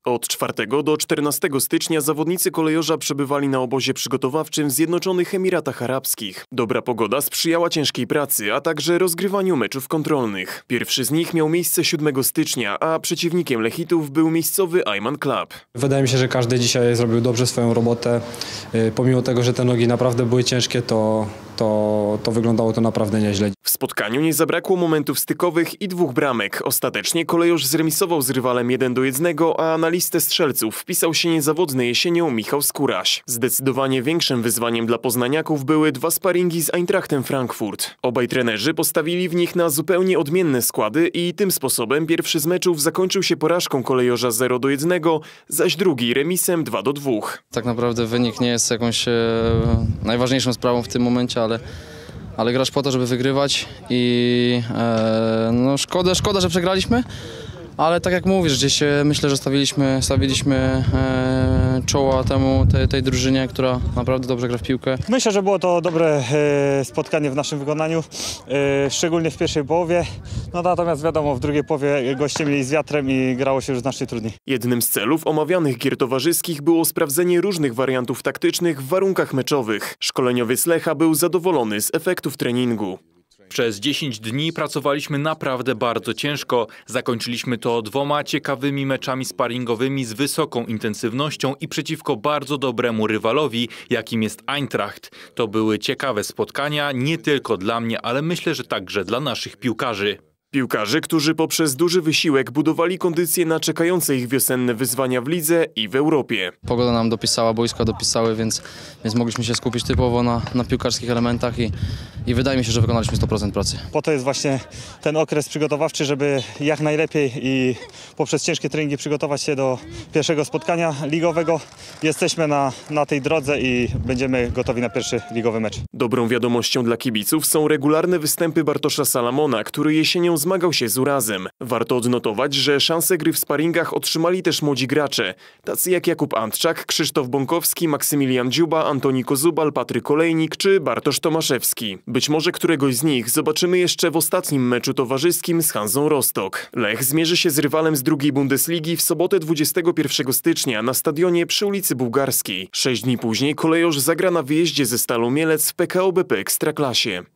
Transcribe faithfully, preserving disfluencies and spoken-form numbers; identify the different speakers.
Speaker 1: Od czwartego do czternastego stycznia zawodnicy Kolejorza przebywali na obozie przygotowawczym w Zjednoczonych Emiratach Arabskich. Dobra pogoda sprzyjała ciężkiej pracy, a także rozgrywaniu meczów kontrolnych. Pierwszy z nich miał miejsce siódmego stycznia, a przeciwnikiem Lechitów był miejscowy Ayman Club.
Speaker 2: Wydaje mi się, że każdy dzisiaj zrobił dobrze swoją robotę. Pomimo tego, że te nogi naprawdę były ciężkie, to, to, to wyglądało to naprawdę nieźle.
Speaker 1: W spotkaniu nie zabrakło momentów stykowych i dwóch bramek. Ostatecznie Kolejorz zremisował z rywalem jeden do jednego, a na listę strzelców wpisał się niezawodny jesienią Michał Skóraś. Zdecydowanie większym wyzwaniem dla poznaniaków były dwa sparingi z Eintrachtem Frankfurt. Obaj trenerzy postawili w nich na zupełnie odmienne składy i tym sposobem pierwszy z meczów zakończył się porażką Kolejorza zero do jednego, zaś drugi remisem dwa do dwóch.
Speaker 3: Tak naprawdę wynik nie jest jakąś e, najważniejszą sprawą w tym momencie, ale ale grasz po to, żeby wygrywać i e, no szkoda, szkoda, że przegraliśmy, ale tak jak mówisz, gdzieś myślę, że stawiliśmy, stawiliśmy e, czoła temu, tej, tej drużynie, która naprawdę dobrze gra w piłkę.
Speaker 4: Myślę, że było to dobre e, spotkanie w naszym wykonaniu, e, szczególnie w pierwszej połowie, no natomiast wiadomo, w drugiej połowie goście mieli z wiatrem i grało się już znacznie trudniej.
Speaker 1: Jednym z celów omawianych gier towarzyskich było sprawdzenie różnych wariantów taktycznych w warunkach meczowych. Szkoleniowiec Lecha był zadowolony z efektów treningu.
Speaker 5: Przez dziesięć dni pracowaliśmy naprawdę bardzo ciężko. Zakończyliśmy to dwoma ciekawymi meczami sparingowymi z wysoką intensywnością i przeciwko bardzo dobremu rywalowi, jakim jest Eintracht. To były ciekawe spotkania nie tylko dla mnie, ale myślę, że także dla naszych piłkarzy.
Speaker 1: Piłkarzy, którzy poprzez duży wysiłek budowali kondycję na czekające ich wiosenne wyzwania w lidze i w Europie.
Speaker 3: Pogoda nam dopisała, boiska dopisały, więc, więc mogliśmy się skupić typowo na, na piłkarskich elementach i, i wydaje mi się, że wykonaliśmy sto procent pracy.
Speaker 4: Po to jest właśnie ten okres przygotowawczy, żeby jak najlepiej i poprzez ciężkie treningi przygotować się do pierwszego spotkania ligowego. Jesteśmy na, na tej drodze i będziemy gotowi na pierwszy ligowy mecz.
Speaker 1: Dobrą wiadomością dla kibiców są regularne występy Bartosza Salamona, który jesienią zmagał się z urazem. Warto odnotować, że szanse gry w sparingach otrzymali też młodzi gracze, tacy jak Jakub Antczak, Krzysztof Bąkowski, Maksymilian Dziuba, Antoni Kozubal, Patryk Olejnik czy Bartosz Tomaszewski. Być może któregoś z nich zobaczymy jeszcze w ostatnim meczu towarzyskim z Hanzą Rostock. Lech zmierzy się z rywalem z drugiej Bundesligi w sobotę dwudziestego pierwszego stycznia na stadionie przy ulicy Bułgarskiej. Sześć dni później Kolejorz zagra na wyjeździe ze Stalą Mielec w P K O B P Ekstraklasie.